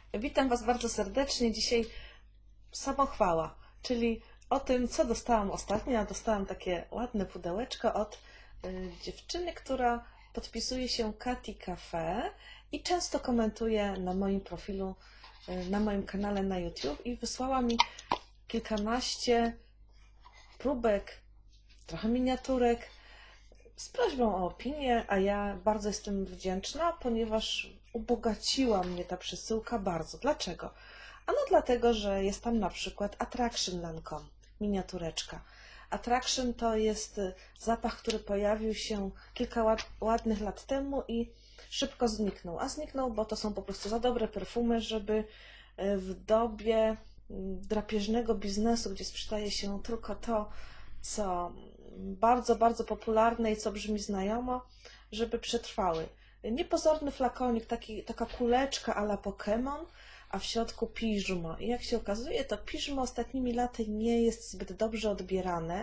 Witam Was bardzo serdecznie. Dzisiaj samochwała, czyli o tym, co dostałam ostatnio. Dostałam takie ładne pudełeczko od dziewczyny, która podpisuje się Kati Cafe i często komentuje na moim profilu, na moim kanale na YouTube i wysłała mi kilkanaście próbek, trochę miniaturek z prośbą o opinię, a ja bardzo jestem wdzięczna, ponieważ ubogaciła mnie ta przesyłka bardzo. Dlaczego? Ano dlatego, że jest tam na przykład Attraction Lancome, miniatureczka. Attraction to jest zapach, który pojawił się kilka ładnych lat temu i szybko zniknął. A zniknął, bo to są po prostu za dobre perfumy, żeby w dobie drapieżnego biznesu, gdzie sprzedaje się tylko to, co bardzo, bardzo popularne i co brzmi znajomo, żeby przetrwały. Niepozorny flakonik, taka kuleczka à la Pokémon, a w środku piżmo. I jak się okazuje, to piżmo ostatnimi laty nie jest zbyt dobrze odbierane.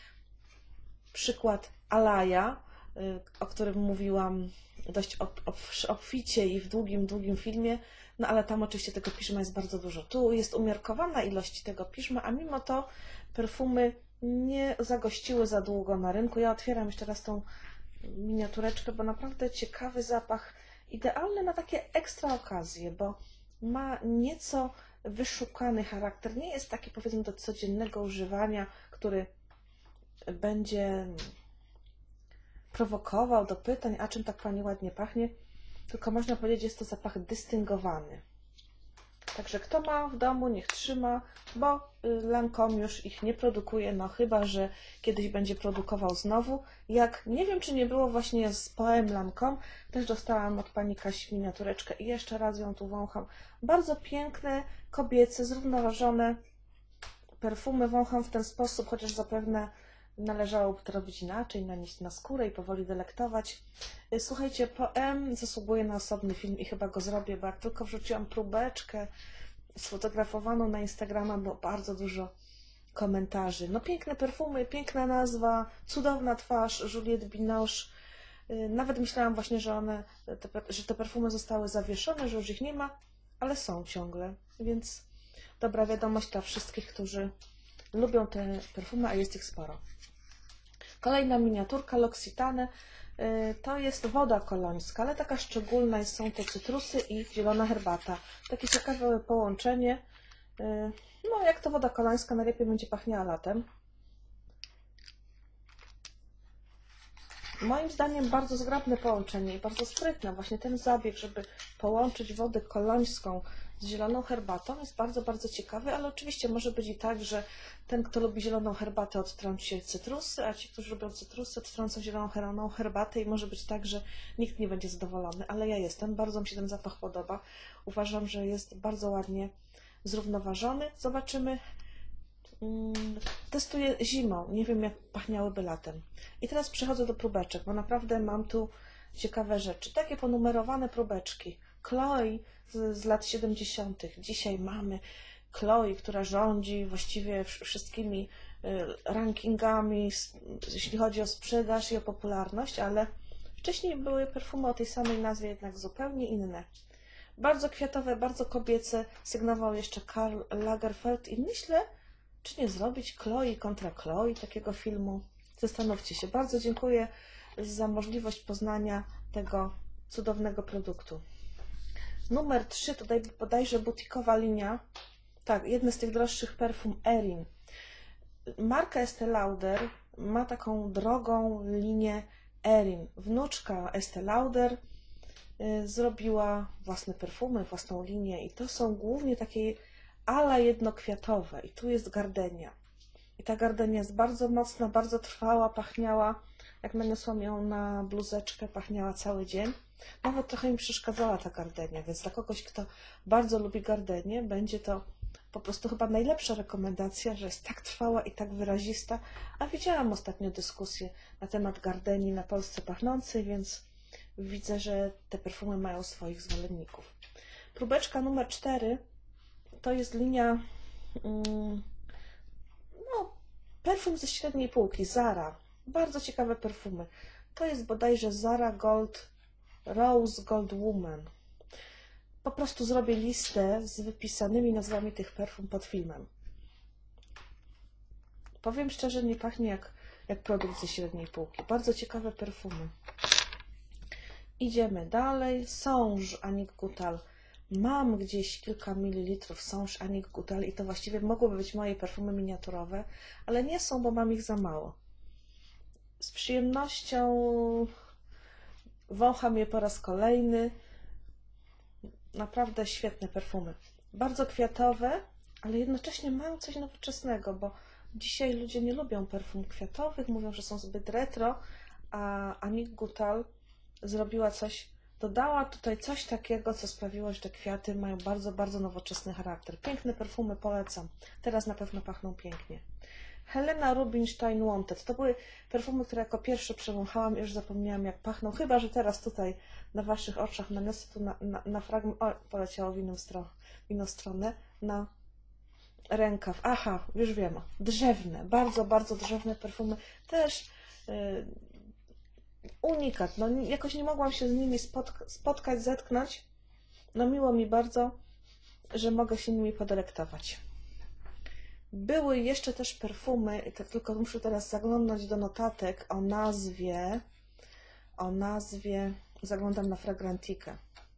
Przykład Alaja, o którym mówiłam dość obficie i w długim, długim filmie, no ale tam oczywiście tego piżma jest bardzo dużo. Tu jest umiarkowana ilość tego piżma, a mimo to perfumy nie zagościły za długo na rynku. Ja otwieram jeszcze raz tą miniatureczkę, bo naprawdę ciekawy zapach, idealny na takie ekstra okazje, bo ma nieco wyszukany charakter. Nie jest taki, powiedzmy, do codziennego używania, który będzie prowokował do pytań, a czym tak Pani ładnie pachnie, tylko można powiedzieć, jest to zapach dystyngowany. Także kto ma w domu, niech trzyma, bo Lancome już ich nie produkuje, no chyba że kiedyś będzie produkował znowu. Jak nie wiem, czy nie było właśnie z Poem Lancome, też dostałam od Pani Kasi miniatureczkę i jeszcze raz ją tu wącham. Bardzo piękne, kobiece, zrównoważone perfumy wącham w ten sposób, chociaż zapewne należałoby to robić inaczej, nanieść na skórę i powoli delektować. Słuchajcie, Poem zasługuje na osobny film i chyba go zrobię, bo jak tylko wrzuciłam próbeczkę sfotografowaną na Instagrama, było bardzo dużo komentarzy. No piękne perfumy, piękna nazwa, cudowna twarz, Juliette Binoche. Nawet myślałam właśnie, że te perfumy zostały zawieszone, że już ich nie ma, ale są ciągle, więc dobra wiadomość dla wszystkich, którzy lubią te perfumy, a jest ich sporo. Kolejna miniaturka L'Occitane to jest woda kolońska, ale taka szczególna, są to cytrusy i zielona herbata. Takie ciekawe połączenie. No, jak to woda kolońska, najlepiej będzie pachniała latem. Moim zdaniem bardzo zgrabne połączenie i bardzo sprytne. Właśnie ten zabieg, żeby połączyć wodę kolońską z zieloną herbatą jest bardzo, bardzo ciekawy, ale oczywiście może być i tak, że ten, kto lubi zieloną herbatę, odtrąci cytrusy, a ci, którzy lubią cytrusy, odtrącą zieloną herbatę i może być tak, że nikt nie będzie zadowolony, ale ja jestem. Bardzo mi się ten zapach podoba. Uważam, że jest bardzo ładnie zrównoważony. Zobaczymy. Testuję zimą, nie wiem jak pachniałyby latem. I teraz przechodzę do próbeczek, bo naprawdę mam tu ciekawe rzeczy. Takie ponumerowane próbeczki. Chloe z lat 70. Dzisiaj mamy Chloe, która rządzi właściwie wszystkimi rankingami, jeśli chodzi o sprzedaż i o popularność, ale wcześniej były perfumy o tej samej nazwie, jednak zupełnie inne. Bardzo kwiatowe, bardzo kobiece, sygnował jeszcze Karl Lagerfeld i myślę, czy nie zrobić Chloe kontra Chloe takiego filmu? Zastanówcie się. Bardzo dziękuję za możliwość poznania tego cudownego produktu. Numer 3, tutaj bodajże butikowa linia. Tak, jedne z tych droższych perfum Erin. Marka Estée Lauder ma taką drogą linię Erin. Wnuczka Estée Lauder zrobiła własne perfumy, własną linię i to są głównie takie ala jednokwiatowe i tu jest gardenia. I ta gardenia jest bardzo mocna, bardzo trwała, pachniała, jak naniosłam ją na bluzeczkę, pachniała cały dzień. Nawet trochę mi przeszkadzała ta gardenia, więc dla kogoś, kto bardzo lubi gardenię, będzie to po prostu chyba najlepsza rekomendacja, że jest tak trwała i tak wyrazista. A widziałam ostatnio dyskusję na temat gardeni na Polsce pachnącej, więc widzę, że te perfumy mają swoich zwolenników. Próbeczka numer 4 to jest linia no, perfum ze średniej półki, Zara. Bardzo ciekawe perfumy. To jest bodajże Zara Gold, Rose Gold Woman. po prostu zrobię listę z wypisanymi nazwami tych perfum pod filmem. Powiem szczerze, nie pachnie jak produkt ze średniej półki. Bardzo ciekawe perfumy. Idziemy dalej. Songe Annick Goutal. Mam gdzieś kilka mililitrów Songe Annick Goutal i to właściwie mogłyby być moje perfumy miniaturowe, ale nie są, bo mam ich za mało. Z przyjemnością wącham je po raz kolejny. Naprawdę świetne perfumy. Bardzo kwiatowe, ale jednocześnie mają coś nowoczesnego, bo dzisiaj ludzie nie lubią perfum kwiatowych, mówią, że są zbyt retro, a Annick Goutal zrobiła coś, dodała tutaj coś takiego, co sprawiło, że te kwiaty mają bardzo, bardzo nowoczesny charakter. Piękne perfumy, polecam. Teraz na pewno pachną pięknie. Helena Rubinstein Wanted. To były perfumy, które jako pierwsze przewąchałam i już zapomniałam, jak pachną. Chyba że teraz tutaj na Waszych oczach naniosę tu na fragment. O, poleciało w inną stronę. Na rękaw. Aha, już wiem. Drzewne. Bardzo, bardzo drzewne perfumy. Też unikat. No, jakoś nie mogłam się z nimi spotkać, zetknąć. No miło mi bardzo, że mogę się nimi podelektować. Były jeszcze też perfumy, tylko muszę teraz zaglądać do notatek o nazwie, zaglądam na Fragrantikę.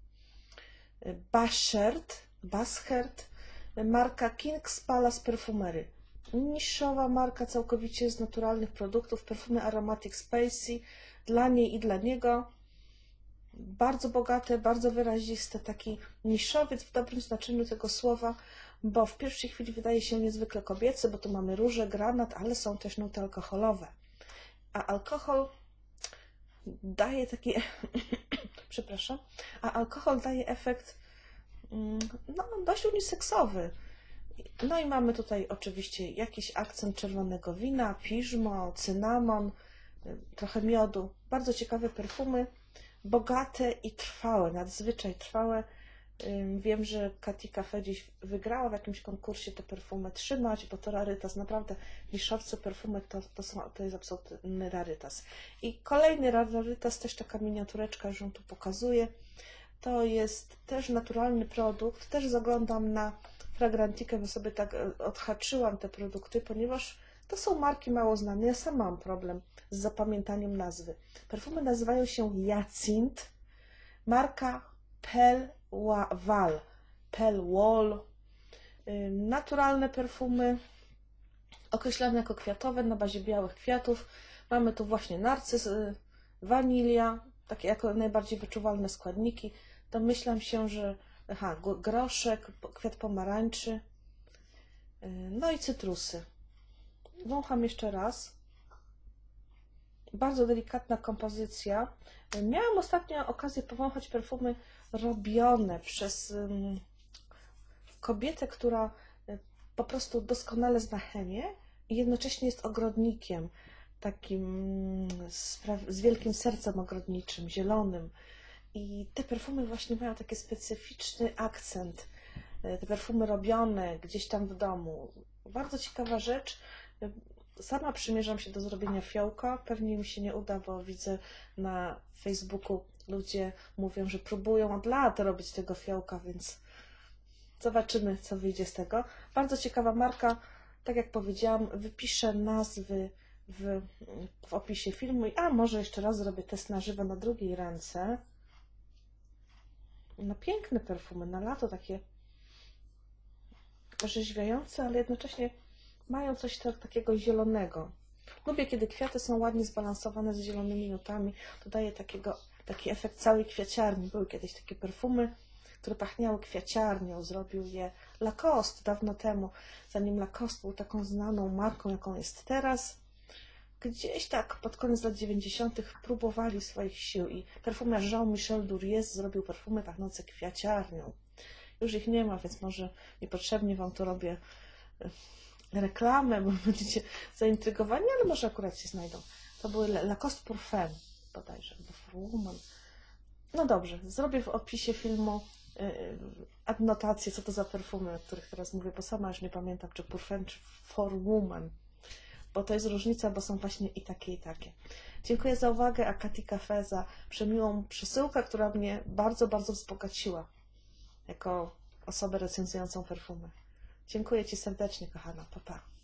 Bashert, marka King's Palace Perfumery. Niszowa marka całkowicie z naturalnych produktów, perfumy Aromatic Spacey, dla niej i dla niego. Bardzo bogate, bardzo wyraziste, taki niszowiec w dobrym znaczeniu tego słowa, bo w pierwszej chwili wydaje się niezwykle kobiecy, bo tu mamy róże, granat, ale są też nuty alkoholowe. A alkohol daje taki, przepraszam, alkohol daje efekt no, dość uniseksowy. No i mamy tutaj oczywiście jakiś akcent czerwonego wina, piżmo, cynamon, trochę miodu. Bardzo ciekawe perfumy, bogate i trwałe, nadzwyczaj trwałe. Wiem, że Katy Cafe dziś wygrała w jakimś konkursie te perfumy trzymać, bo to rarytas. Naprawdę niszowce perfumy to jest absolutny rarytas. I kolejny rarytas, też taka miniatureczka, już ją tu pokazuję. To jest też naturalny produkt. Też zaglądam na Fragrantikę, bo sobie tak odhaczyłam te produkty, ponieważ to są marki mało znane. Ja sam mam problem z zapamiętaniem nazwy. Perfumy nazywają się Jacint. Marka Pelwall. Naturalne perfumy, określane jako kwiatowe na bazie białych kwiatów. Mamy tu właśnie narcyz, wanilia, takie jako najbardziej wyczuwalne składniki. Domyślam się, że groszek, kwiat pomarańczy, no i cytrusy. Wącham jeszcze raz. Bardzo delikatna kompozycja. Miałam ostatnio okazję powąchać perfumy robione przez kobietę, która po prostu doskonale zna chemię i jednocześnie jest ogrodnikiem, takim z wielkim sercem ogrodniczym, zielonym. I te perfumy właśnie mają taki specyficzny akcent. Te perfumy robione gdzieś tam w domu. Bardzo ciekawa rzecz. Sama przymierzam się do zrobienia fiołka. Pewnie mi się nie uda, bo widzę na Facebooku ludzie mówią, że próbują od lat robić tego fiołka, więc zobaczymy, co wyjdzie z tego. Bardzo ciekawa marka. Tak jak powiedziałam, wypiszę nazwy w opisie filmu. A może jeszcze raz zrobię test na żywo na drugiej ręce. No piękne perfumy, na lato takie orzeźwiające, ale jednocześnie mają coś takiego zielonego. Lubię, kiedy kwiaty są ładnie zbalansowane z zielonymi nutami. To daje taki efekt całej kwiaciarni. Były kiedyś takie perfumy, które pachniały kwiaciarnią. Zrobił je Lacoste dawno temu, zanim Lacoste był taką znaną marką, jaką jest teraz. Gdzieś tak pod koniec lat 90. próbowali swoich sił i perfumiarz Jean-Michel Duriez zrobił perfumy pachnące kwiaciarnią. Już ich nie ma, więc może niepotrzebnie Wam tu robię reklamę, bo będziecie zaintrygowani, ale może akurat się znajdą. To były Lacoste Parfum, bodajże, albo For Woman. No dobrze, zrobię w opisie filmu adnotację, co to za perfumy, o których teraz mówię, bo sama już nie pamiętam, czy Parfum, czy For Woman. Bo to jest różnica, bo są właśnie i takie, i takie. Dziękuję za uwagę, a Katy Cafe za przemiłą przesyłkę, która mnie bardzo, bardzo wzbogaciła. jako osobę recenzującą perfumy. Dziękuję Ci serdecznie, kochana. Pa, pa.